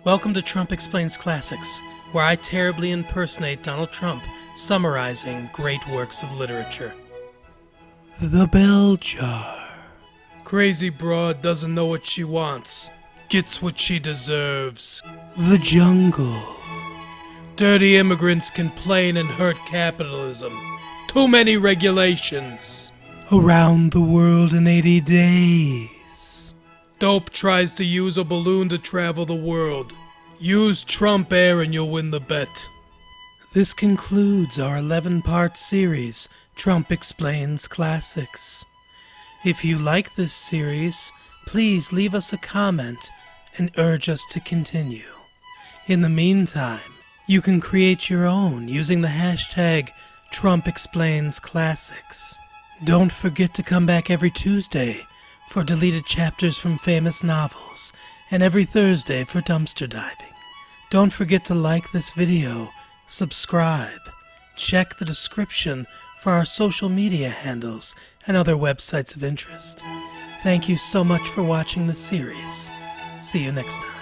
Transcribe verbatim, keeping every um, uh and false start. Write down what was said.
Welcome to Trump Explains Classics, where I terribly impersonate Donald Trump, summarizing great works of literature. The Bell Jar. Crazy broad doesn't know what she wants. Gets what she deserves. The Jungle. Dirty immigrants complain and hurt capitalism. Too many regulations. Around the world in eighty days. Dope tries to use a balloon to travel the world. Use Trump Air and you'll win the bet. This concludes our eleven-part series, Trump Explains Classics. If you like this series, please leave us a comment and urge us to continue. In the meantime, you can create your own using the hashtag Trump Explains Classics. Don't forget to come back every Tuesday for deleted chapters from famous novels, and every Thursday for dumpster diving. Don't forget to like this video, subscribe, check the description for our social media handles and other websites of interest. Thank you so much for watching this series. See you next time.